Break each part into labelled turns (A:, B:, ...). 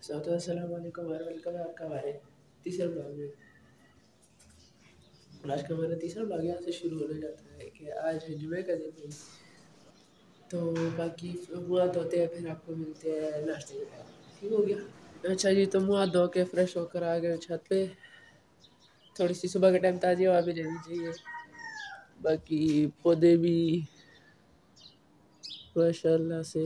A: अस्सलाम वालेकुम और वेलकम है आपका हमारे तीसरे ब्लॉग में। आज का हमारा तीसरा ब्लॉग यहाँ से शुरू होने जाता है कि आज है जुमे का दिन है। तो बाकी मुँह हाथ धोते हैं, फिर आपको मिलते हैं नाश्ते के टाइम। ठीक हो गया? अच्छा जी, तो मुँह हाथ धो के फ्रेश होकर आ गए छत पे। थोड़ी सी सुबह के टाइम ताज़ी हवा भी लेनी चाहिए। बाकी पौधे भी माशाल्लाह से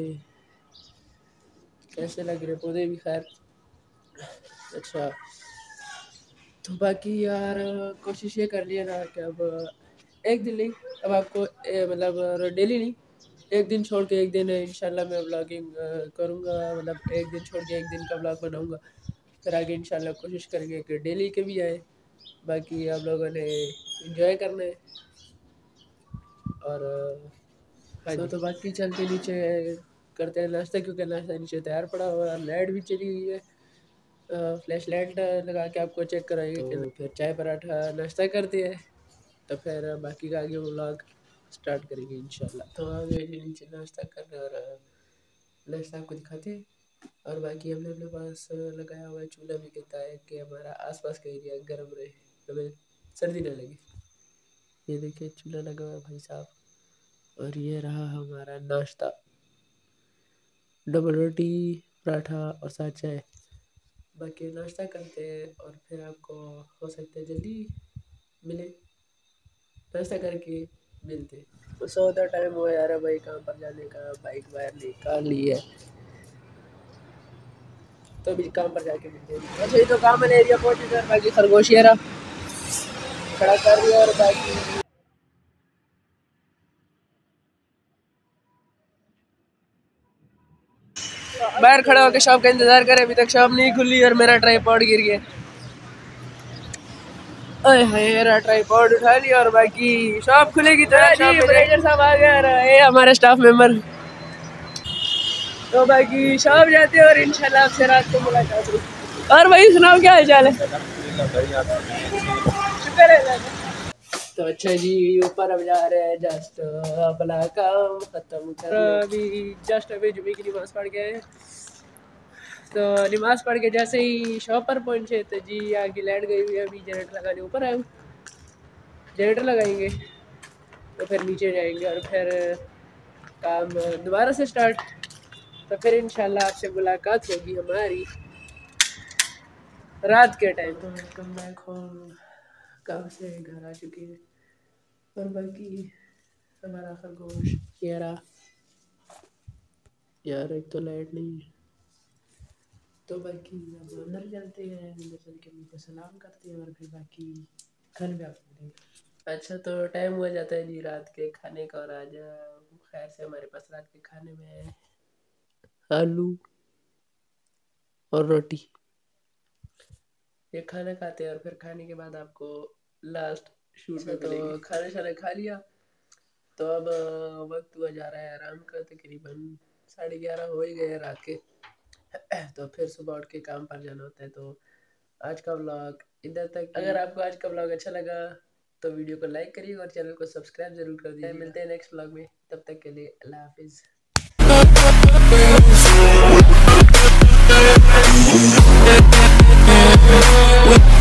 A: कैसे लग रहे पौधे भी, खैर अच्छा। तो बाकी यार कोशिश ये कर लिया ना कि अब एक दिन नहीं, अब आपको मतलब डेली नहीं, एक दिन छोड़ के एक दिन इंशाल्लाह मैं व्लॉगिंग करूँगा। मतलब एक दिन छोड़ के एक दिन का व्लॉग बनाऊँगा। फिर आगे इंशाल्लाह कोशिश करेंगे कि डेली के भी आए। बाकी आप लोगों ने एंजॉय करना है। और तो बाकी चलते नीचे करते हैं नाश्ता, क्योंकि नाश्ता नीचे तैयार पड़ा हुआ है। लाइट भी चली हुई है, फ्लैश लाइट लगा के आपको चेक कराएंगे। तो फिर चाय पराठा नाश्ता करते हैं, तो फिर बाकी का आगे व्लॉग स्टार्ट करेंगे इंशाल्लाह। तो आगे नीचे नाश्ता करने और नाश्ता आपको दिखाते हैं। और बाकी हमने अपने पास लगाया हुआ है चूल्हा भी, कहता है कि हमारा आसपास का एरिया गर्म रहे, हमें सर्दी ना लगे। ये देखिए चूल्हा लगा हुआ है भाई साहब। और ये रहा हमारा नाश्ता, डबल रोटी पराठा और साथ चाय। बाकी नाश्ता करते हैं और फिर आपको हो सकता है जल्दी मिले, नाश्ता करके मिलते। सो द टाइम हुआ यार भाई काम पर जाने का, बाइक बाहर निकाल ली है, तो भी काम पर जाके मिलते हैं। अच्छा, ये तो काम वाले एरिया पहुँचे थे। बाकी खरगोश ये रहा खड़ा कर दिया। और बाकी बाहर खड़ा होकर शॉप का इंतजार करे, अभी तक शॉप नहीं खुली और मेरा ट्राइपॉड गिर गया। अरे मेरा ट्राइपॉड उठा लिया और बाकी शॉप खुलेगी तो मैनेजर साहब आ गए और ये हमारे स्टाफ मेंबर। तो बाकी शॉप जाते हैं और इंशाल्लाह आपसे रात को मुलाकात होगी। और भाई सुनाओ, क्या हाल चाल है? शुक्र है। तो अच्छा जी, ऊपर अब जा रहे हैं, जस्ट अपना काम खत्म कर अभी जुमे की नमाज पढ़ के। तो नमाज पढ़ के जैसे ही शॉप पर पहुंचे तो जी आगे लाइट गई हुई है। अभी जनरेटर लगाने ऊपर आए, जनरेटर लगाएंगे तो फिर नीचे जाएंगे और फिर काम दोबारा से स्टार्ट। तो फिर इंशाल्लाह आपसे मुलाकात होगी हमारी रात के टाइम। तो वेलकम बैक होम, काम से घर आ चुके हैं। और बाकी हमारा खरगोश ये रहा यार, एक तो लाइट नहीं है। तो बाकी अब अंदर चलते हैं, अंदर चल के उनको सलाम करते हैं और फिर बाकी खाने पे आपको देंगे। अच्छा, तो टाइम हो जाता है जी रात के खाने का। और आज खैर से हमारे पास रात के खाने में आलू और रोटी। ये खाना खाते हैं और फिर खाने के बाद आपको लास्ट शूट में तो खाना शाना खा लिया। तो अब वक्त हुआ जा रहा है आराम का, तकरीबन 11:30 हो ही गए रात के। तो फिर सुबह उठ के काम पर जाना होता है। तो आज का व्लॉग इधर तक। अगर आपको आज का व्लॉग अच्छा लगा तो वीडियो को लाइक करिए और चैनल को सब्सक्राइब जरूर कर दीजिए। मिलते हैं नेक्स्ट व्लॉग में, तब तक के लिए अल्लाह हाफिज़।